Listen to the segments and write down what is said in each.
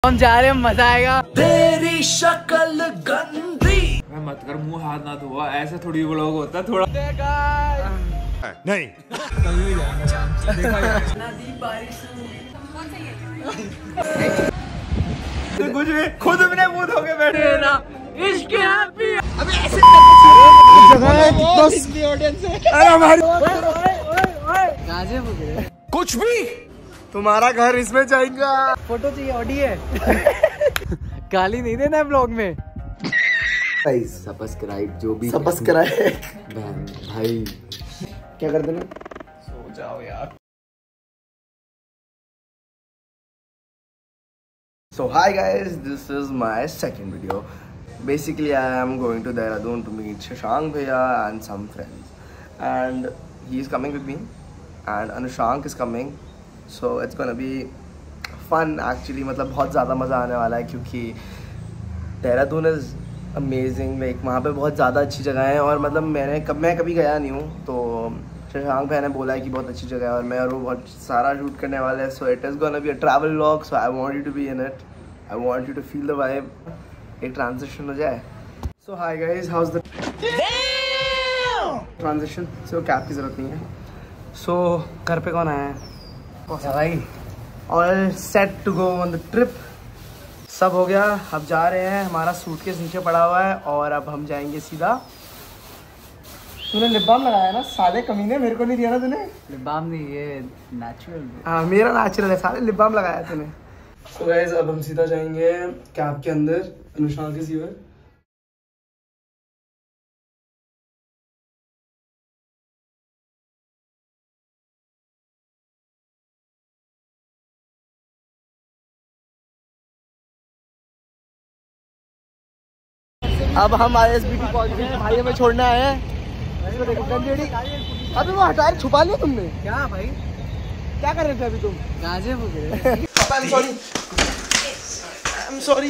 हम जा रहे हैं, मजा आएगा। तेरी शक्ल गंदी। मत कर, मुंह हाथ ना धोआ, ऐसे थोड़ी व्लॉग होता है थोड़ा। नहीं तो कुछ भी खुद अपने मुंह धो के बैठे ना। इश्क हैप्पी। अबे ऐसे कुछ भी तुम्हारा घर इसमें जाएगा। फोटो चाहिए, ऑडी है। गाली नहीं देना है ब्लॉग में। सब्सक्राइब जो भी सब्सक्राइब भाई क्या कर देना। सो जाओ यार। So hi guys, this is my second video. Basically I am going to Dehradun to meet Shashank Bhaiya and some friends, and he is coming with me and Anushank is coming, so it's gonna be fun actually. मतलब बहुत ज़्यादा मज़ा आने वाला है क्योंकि Dehradun is amazing. Like वहाँ पे बहुत ज़्यादा अच्छी जगह है और मतलब मैं कभी गया नहीं हूँ, तो शशांक भाई ने बोला है कि बहुत अच्छी जगह है और मैं और वो बहुत सारा शूट करने वाले हैं। So it is gonna be a travel vlog, so I want you to be in it, I want you to feel the vibe. एक ट्रांजिशन हो जाए। So hi guys, how is the transition. So cab की ज़रूरत नहीं है। सो घर पे कौन आया है भाई? All set to go on the trip. सब हो गया, अब जा रहे हैं। हमारा सूटकेस नीचे पड़ा हुआ है और अब हम जाएंगे सीधा। तूने लिप बाम लगाया ना साले कमीने, मेरे को नहीं दिया ना तूने। लिप बाम नहीं, ये नेचुरल। हाँ मेरा नेचुरल है, साले लिप बाम लगाया तूने। सो गाइस अब हम सीधा जाएंगे कैब के अंदर। Anushank is here. अब हम ISBT पहुंच गए। भाई हमें छोड़ने आए हैं। अभी वो हटा छुपा लिया तुमने क्या भाई? क्या कर रहे थे अभी तुम? गाजे हो गए। I'm sorry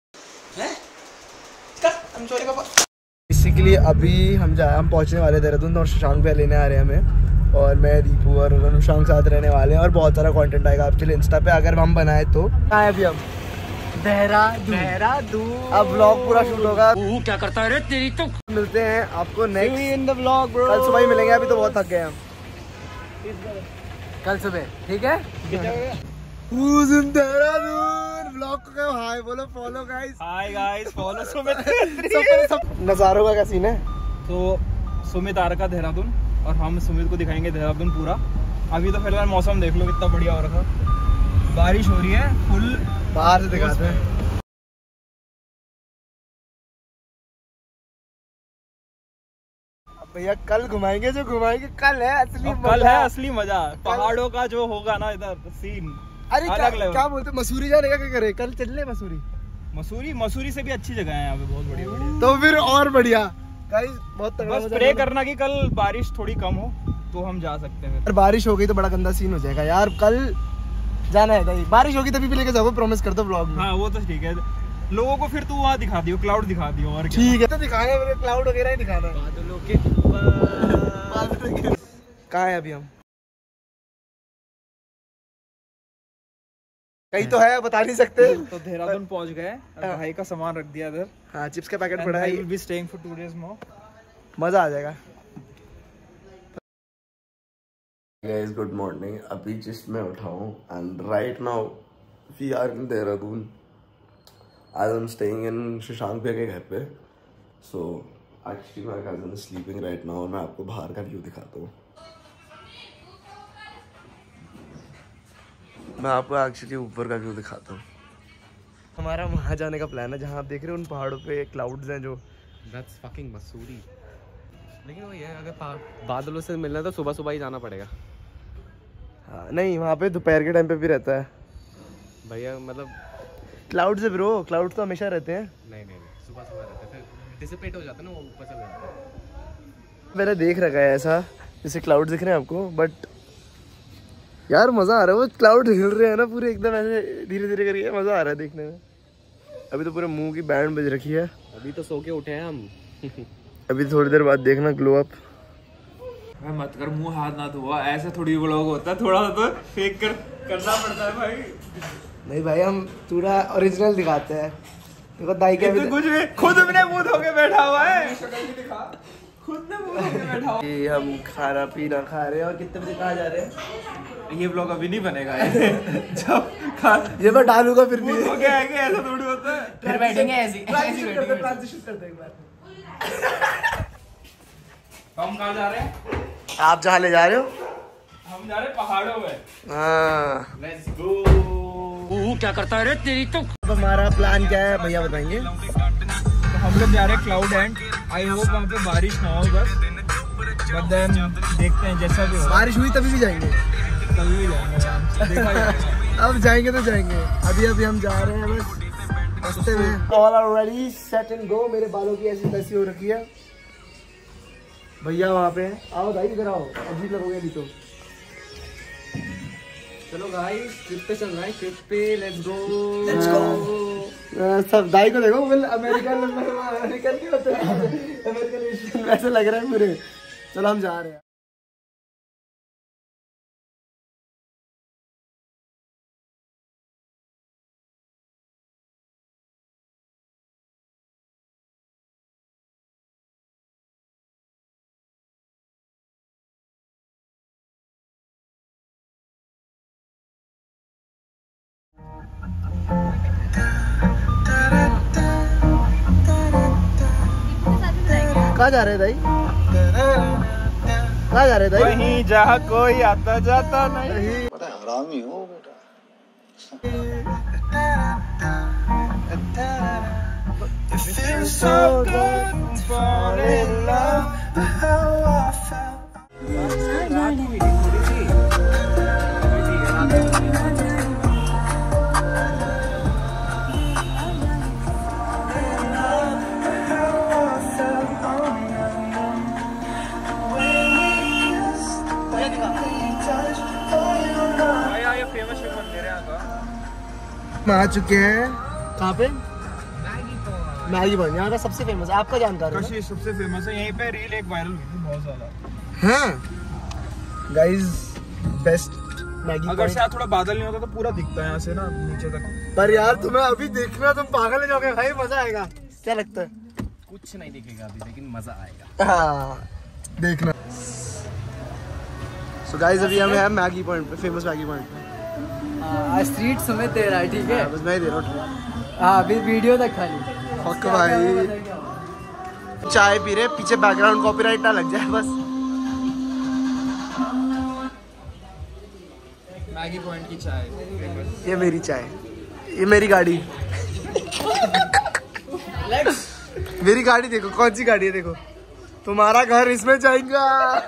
पापा। बेसिकली अभी हम पहुंचने वाले देहरादून और शशांक भैया लेने आ रहे हैं हमें, और मैं दीपू और अनुशांक साथ रहने वाले हैं और बहुत सारा कंटेंट आएगा आपके लिए इंस्टा पे अगर हम बनाए तो। कहाँ है अभी हम? देहरादून। अब व्लॉग पूरा शूट होगा। क्या करता है रे तेरी तो। मिलते हैं आपको next in the vlog bro. कल सुबह ही मिलेंगे, अभी तो बहुत थक गए हम। कल सुबह ठीक है। Who's in Dehradun? व्लॉग को हाय बोलो, follow guys. Hi guys, follow Sumit. नज़ारों का क्या सीन है? तो सुमित आ रखा देहरादून और हम सुमित को दिखाएंगे देहरादून पूरा। अभी तो फिलहाल मौसम देख लो कितना बढ़िया हो रखा, बारिश हो रही है फुल। बाहर से दिखाते हैं। भैया कल घुमाएंगे, जो घुमाएंगे कल है असली मजा। कल है असली मजा, पहाड़ों का जो होगा ना इधर सीन। अरे क्या बोलते, मसूरी जाने का क्या करे? कल चल ले मसूरी से भी अच्छी जगह है यहाँ पे, बहुत बढ़िया बढ़िया। तो फिर और बढ़िया गाइस, बहुत तगड़ा। बस प्रे करना कि कल बारिश थोड़ी कम हो तो हम जा सकते हैं। अगर बारिश हो गई तो बड़ा गंदा सीन हो जाएगा यार। कल जाना है, बारिश होगी तभी भी लेके जाओ, प्रॉमिस कर दो ब्लॉग में। हाँ वो तो ठीक है, लोगों को फिर तू वहाँ दिखा दियो, क्लाउड दिखा दियो। और ठीक है तो दिखाना, मेरे क्लाउड वगैरह ही दिखाना है। बादलों के ऊपर। कहाँ है अभी हम? कहीं तो है, बता नहीं सकते। तो देहरादून पहुंच गए, भाई का सामान रख दिया इधर। हाँ चिप्स का पैकेट पड़ा है। I will be staying for 2 days more. मजा आ जाएगा। Guys, good morning. अभी जिस्ट में उठा हूँ and right now we are in Dehradun. As I'm staying in Shashank भैया के घर पे. So actually my cousin is sleeping right now और मैं आपको बाहर का व्यू दिखाता हूँ। मैं आपको एक्चुअली ऊपर का व्यू दिखाता हूँ। हमारा वहाँ जाने का प्लान है जहाँ आप देख रहे हो उन पहाड़ों पे क्लाउड्स हैं जो। That's fucking Mussoorie. लेकिन वही है, अगर बादलों से मिलना है तो सुबह सुबह ही जाना पड़ेगा। हाँ नहीं, वहाँ पे दोपहर के टाइम पे भी रहता है भैया, मतलब क्लाउड्स है ब्रो। क्लाउड्स तो हमेशा रहते हैं। नहीं सुबह रहते हैं, फिर डिसिपेट हो जाता है ना, वो ऊपर से रहता है। मैंने देख रखा है ऐसा, जैसे क्लाउड दिख रहे हैं आपको, बट यार मज़ा आ रहा है। वो क्लाउड हिल रहे हैं ना पूरे एकदम ऐसे धीरे धीरे करके, मज़ा आ रहा है देखने में। अभी तो पूरे मुंह की बैंड बज रखी है। अभी तो सो के उठे हैं हम। अभी थोड़ी देर बाद देखना ग्लो अप। मत कर, मुंह हाथ ना धोआ, ऐसे थोड़ी व्लॉग होता है, थोड़ा सा तो फेक करना पड़ता है भाई। नहीं भाई, हम पूरा ओरिजिनल दिखाते हैं। देखो दाई के कुछ भी खुद अपने मुंह धो के बैठा हुआ है, खुद ने मुंह धो के बैठा हुआ कि हम खाना पीना खा रहे हैं। और कितने बजे कहाँ जा रहे हैं? है। ये ब्लॉग अभी नहीं बनेगा जब खा ये मैं डालूंगा फिर भी। मुंह धो के आएंगे, ऐसा थोड़ी होता है। फिर बैठेंगे ऐसी ट्रांजिशन करते हैं एक बार। हम कहाँ जा रहे हैं? आप जहाँ ले जा रहे हो? हम जा रहे हैं पहाड़ों में। हाँ, लेट्स गो। क्या करता है रे तेरी तो। अब हमारा प्लान क्या है भैया बताएंगे? तो हम लोग जा रहे हैं क्लाउड एंड। आई होप वहाँ पे बारिश ना हो बस, बट देन देखते हैं जैसा भी हो। बारिश हुई तभी भी जाएंगे, कभी भी जाएंगे, देखा जाएगा। अब जाएंगे तो जाएंगे। अभी हम जा रहे हैं बस रास्ते में। All are ready, set and go. मेरे बालों की ऐसी तैसी हो रखी है। भैया वहाँ पे आओ भाई, इधर आओ, अजीब लगोगे अभी तो। चलो गाइस, ट्रिप पे चल रहा है, ट्रिप पे लेट्स गो। सब दाई को देखो, अमेरिकन नहीं होते, अमेरिकन वैसे लग रहे हैं पूरे। चलो हम जा रहे हैं। कहाँ जा रहे हैं दाई? कहाँ जा रहे हैं दाई? वहीं जहाँ कोई आता जाता नहीं। बड़ा हरामी हो बेटा। आ चुके हैं कहाँ पे? Maggi point. यहाँ का सबसे फेमस, आपका जानकार है? कशिश सबसे फेमस है। यहीं पे रील एक वायरल हुई थी बहुत ज्यादा। हाँ गाइस, बेस्ट मैगी अगर पॉइंट। शायद थोड़ा बादल नहीं होता तो पूरा दिखता है यहाँ से ना नीचे तक। पर यार तुम्हें अभी देखना, तुम पागल हो जाओगे भाई, मजा आएगा। क्या लगता है? कुछ नहीं दिखेगा अभी, लेकिन मजा आएगा। हाँ देखना। सो गाइस, अभी हम हैं मैगी पॉइंट पे, फेमस मैगी पॉइंट पे। स्ट्रीट समेत दे रहा है, ठीक है? बस मैं ही दे रहा हूँ। हाँ, अभी वीडियो तक खाली। फक भाई, चाय पी रहे, पीछे बैकग्राउंड कॉपीराइट ना लग जाए बस। मैगी पॉइंट की चाय फेमस। ये मेरी चाय, ये मेरी गाड़ी। मेरी गाड़ी देखो, कौन सी गाड़ी है देखो। तुम्हारा घर इसमें जाएगा।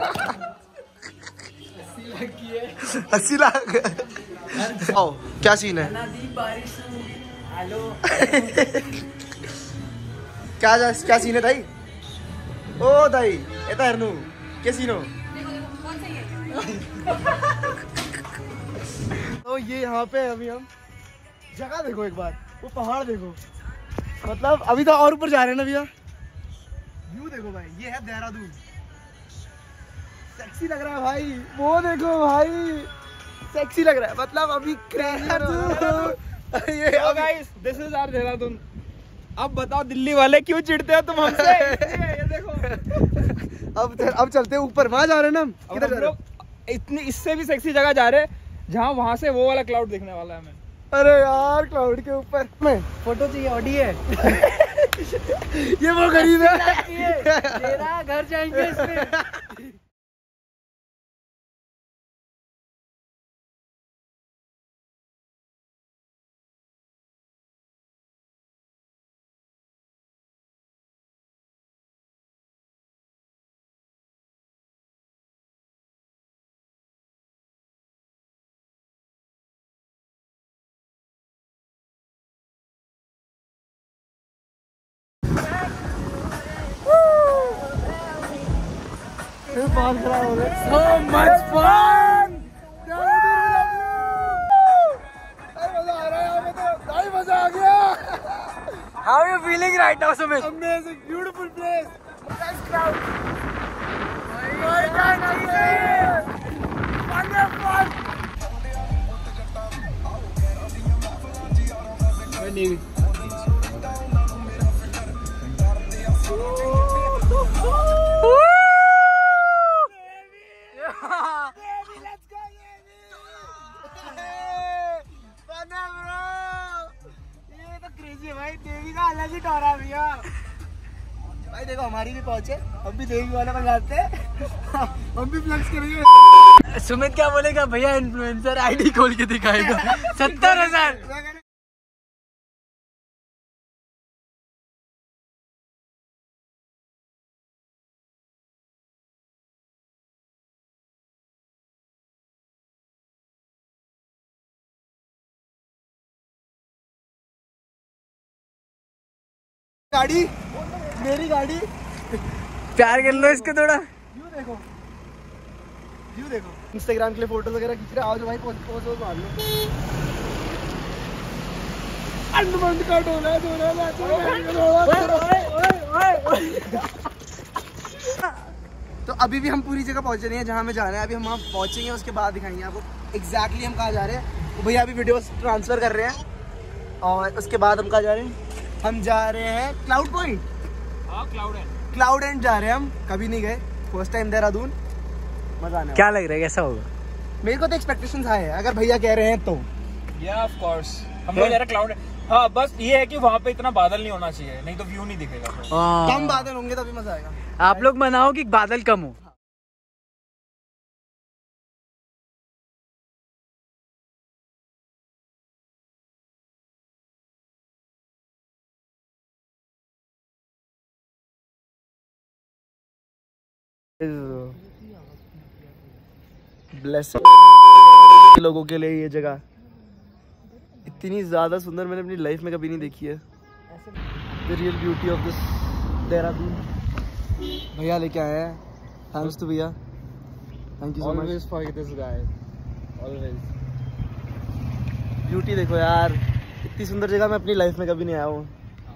80 लाख। आओ, क्या सीन है? क्या सीन है दाई? ओ दाई, एता हरनू क्या सीन हो? तो ये यहाँ पे अभी हम जगह देखो एक बार, वो पहाड़ देखो, मतलब अभी तो और ऊपर जा रहे हैं ना भैया। व्यू देखो भाई, ये है देहरादून। सेक्सी लग रहा है भाई, वो देखो भाई, सेक्सी लग रहा है, मतलब अभी ये guys, this is our Dehradun. अब बताओ दिल्ली वाले क्यों चिढ़ते हो तुम हमसे? ये देखो। अब चलते हैं ऊपर, वहां जा रहे हैं ना हम। किधर जा रहे हैं? इतनी इससे भी सेक्सी जगह जा रहे हैं जहाँ वहां से वो वाला क्लाउड देखने वाला है हमें। अरे यार, क्लाउड के ऊपर में फोटो चाहिए, ऑडी है। ये वो गरीब है। तेरा घर जाएंगे इसमें। बहुत खराब हो गया। So much fun! मजा आ रहा है यहाँ पे तो, भाई मजा आ गया। How are you feeling right now, Sumit? Amazing, beautiful place. Nice crowd. नेवी भाई देखो हमारी भी पहुंचे, हम भी देवी वाले बन जाते हैं। हम भी फ्लेक्स करेंगे। सुमित क्या बोलेगा भैया, इन्फ्लुएंसर आईडी खोल के दिखाएगा 70,000। गाड़ी, मेरी गाड़ी। प्यार कर लो इसके थोड़ा। व्यू देखो, व्यू देखो। इंस्टाग्राम के लिए फोटो वगैरह खींच रहे, आओ जो भाई पोज मार लो। अंडमान का डोला तो अभी भी हम पूरी जगह पहुंचे नहीं है जहाँ हमें जाना है। अभी हम वहाँ पहुंचेंगे, उसके बाद दिखाएंगे आपको एग्जैक्टली हम कहाँ जा रहे हैं। तो भैया अभी वीडियो ट्रांसफर कर रहे हैं और उसके बाद हम कहाँ जा रहे हैं। हम जा रहे हैं क्लाउड पॉइंट। क्लाउड एंड जा रहे हैं हम, कभी नहीं गए, फर्स्ट टाइम देहरादून। मजा आने क्या लग रहा है, कैसा होगा? मेरे को तो एक्सपेक्टेशंस हाई है, अगर भैया कह रहे हैं तो। या ऑफ कोर्स हम लोग जा रहे क्लाउड। हाँ बस ये है कि वहाँ पे इतना बादल नहीं होना चाहिए, नहीं तो व्यू नहीं दिखेगा। कम बादल होंगे तभी मजा आएगा। आप लोग मनाओ कि बादल कम हो। ब्लेसिंग लोगों के लिए ये जगह इतनी ज्यादा सुंदर मैंने अपनी लाइफ में कभी नहीं देखी है। The real beauty of this Dehradun. भैया लेके आए हैं, थैंक्स टू भैया, thank you so much for this guy. Always beauty देखो यार, इतनी सुंदर जगह मैं अपनी लाइफ में कभी नहीं आया हूँ।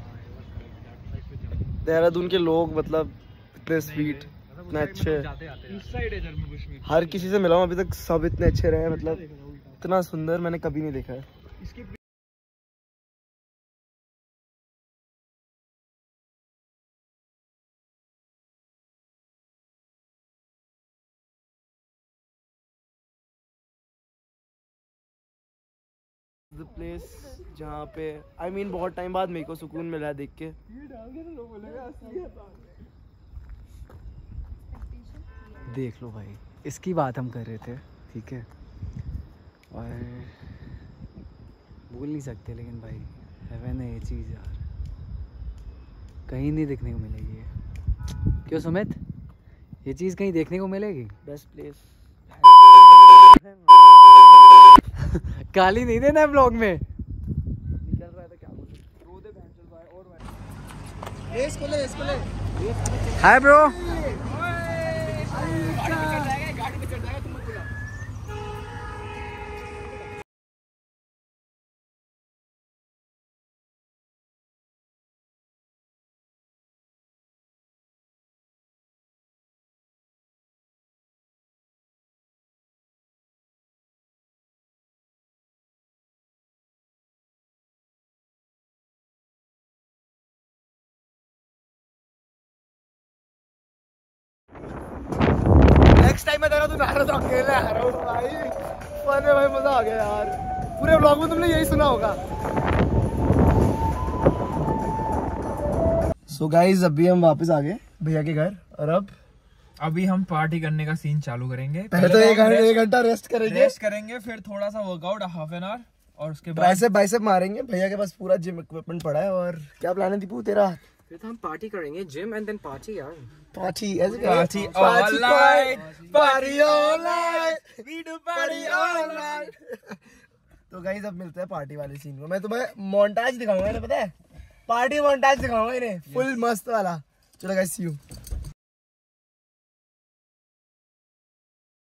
देहरादून के लोग मतलब इतने स्वीट, इतने अच्छे, हर किसी से मिला हूँ अभी तक, सब इतने अच्छे रहे, मतलब इतना सुंदर मैंने कभी नहीं देखा है। The place जहाँ पे I mean बहुत टाइम बाद मेरे को सुकून मिला है देख के। देख लो भाई, इसकी बात हम कर रहे थे, ठीक है, और बोल नहीं सकते, लेकिन भाई हेवन है ये चीज़ यार, कहीं नहीं देखने को मिलेगी ये। क्यों सुमित, ये चीज़ कहीं देखने को मिलेगी? Best place. गाली नहीं देना है ब्लॉग में। निकल रहा था क्या बोलूं, रो दे बहन चल भाई। और इसको ले, इसको ले। Hi bro. गाड़ी पे चढ़ जाएगा तुम मत बुला। नेक्स्ट टाइम मैं देहरादून आ रहा था, अकेले आ रहा हूँ भाई। फन है भाई, मजा आ गया यार। पूरे व्लॉग में तुमने यही सुना होगा। सो गाइस अभी हम वापस आ गए भैया के घर, और अभी हम पार्टी करने का सीन चालू करेंगे। पहले तो एक घंटा रेस्ट करेंगे, फिर थोड़ा सा वर्कआउट हाफ एन आवर, और उसके बाद ट्राइसेप बाइसेप मारेंगे। भैया के पास पूरा जिम इक्विपमेंट पड़ा है। और क्या प्लान है दीपू तेरा? फिर तो हम पार्टी करेंगे, जिम एंड देन पार्टी यार। पार्टी ऐसे party all night, party all night, we do party all night. तो गाइस अब मिलते हैं पार्टी वाले सीन में। मैं तुम्हें मोन्टाज दिखाऊंगा, पता है, पार्टी मोन्टाज दिखाऊंगा इन्हें, फुल मस्त वाला। चलो गाइस सी यू।